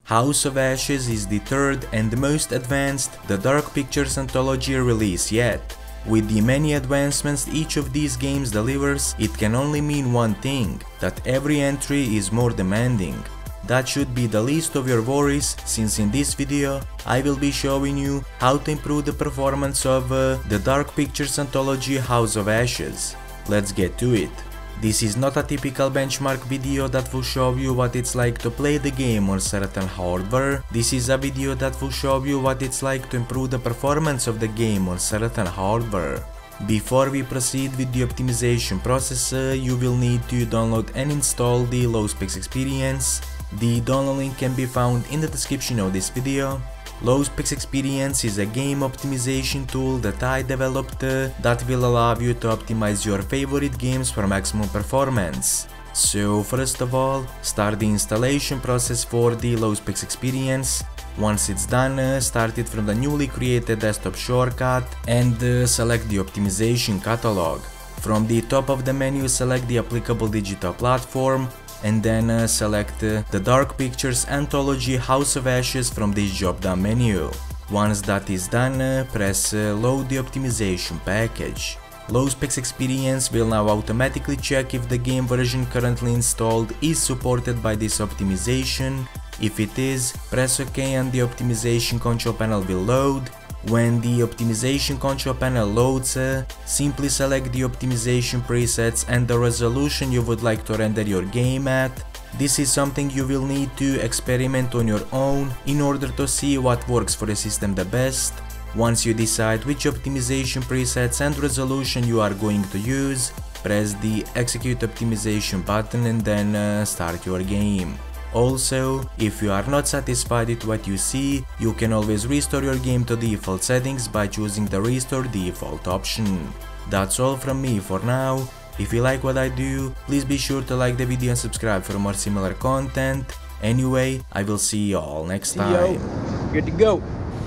House of Ashes is the third and the most advanced The Dark Pictures anthology release yet. With the many advancements each of these games delivers, it can only mean one thing, that every entry is more demanding. That should be the least of your worries, since in this video I will be showing you how to improve the performance of the Dark Pictures anthology House of Ashes. Let's get to it. This is not a typical benchmark video that will show you what it's like to play the game on certain hardware. This is a video that will show you what it's like to improve the performance of the game on certain hardware. Before we proceed with the optimization process, you will need to download and install the Lowspecs Experience. The download link can be found in the description of this video. Lowspecs Experience is a game optimization tool that I developed that will allow you to optimize your favorite games for maximum performance. So first of all, start the installation process for the Lowspecs Experience. Once it's done, start it from the newly created desktop shortcut and select the optimization catalog. From the top of the menu, select the applicable digital platform and then select the Dark Pictures Anthology House of Ashes from this drop-down menu. Once that is done, press load the optimization package. Lowspecs Experience will now automatically check if the game version currently installed is supported by this optimization. If it is, press OK and the optimization control panel will load. When the optimization control panel loads, simply select the optimization presets and the resolution you would like to render your game at. This is something you will need to experiment on your own in order to see what works for the system the best. Once you decide which optimization presets and resolution you are going to use, press the execute optimization button and then start your game. Also, if you are not satisfied with what you see, you can always restore your game to default settings by choosing the restore default option. That's all from me for now. If you like what I do, please be sure to like the video and subscribe for more similar content. Anyway, I will see you all next time. Yo, good to go.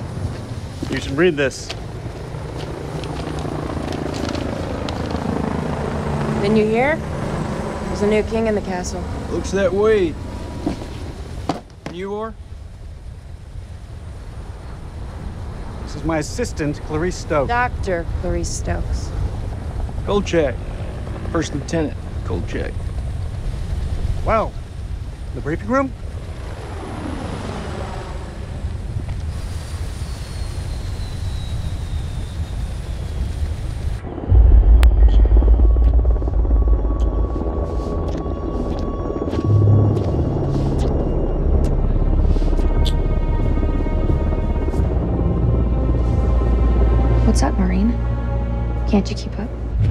You should read this. The new year? There's a new king in the castle. Looks that way. You are? This is my assistant, Clarice Stokes. Dr. Clarice Stokes. Kolchak. First Lieutenant Kolchak. Wow. The briefing room? What's up, Marine? Can't you keep up?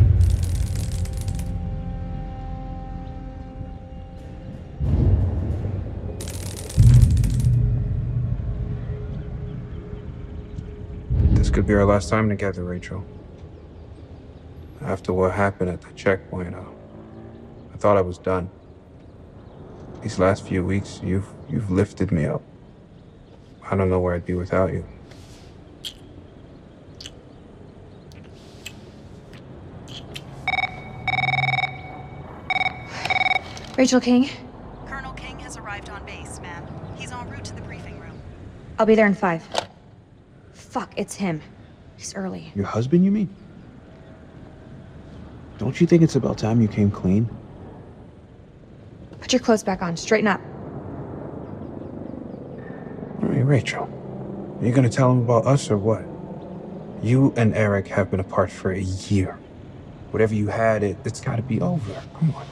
This could be our last time together, Rachel. After what happened at the checkpoint, I thought I was done. These last few weeks, you've lifted me up. I don't know where I'd be without you. Rachel King, Colonel King has arrived on base, ma'am. He's en route to the briefing room. I'll be there in 5. Fuck, it's him. He's early. Your husband, you mean? Don't you think it's about time you came clean? Put your clothes back on. Straighten up. I mean, Rachel, are you gonna tell him about us or what? You and Eric have been apart for a year. Whatever you had, it's gotta be over. Come on.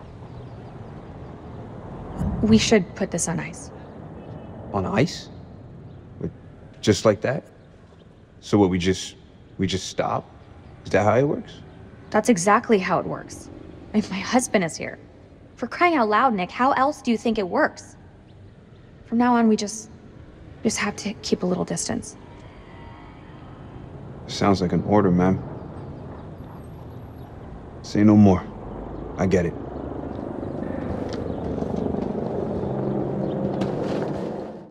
We should put this on ice. On ice? Just like that? So what, we just stop? Is that how it works? That's exactly how it works. My husband is here. For crying out loud, Nick, how else do you think it works? From now on, we just have to keep a little distance. Sounds like an order, ma'am. Say no more. I get it.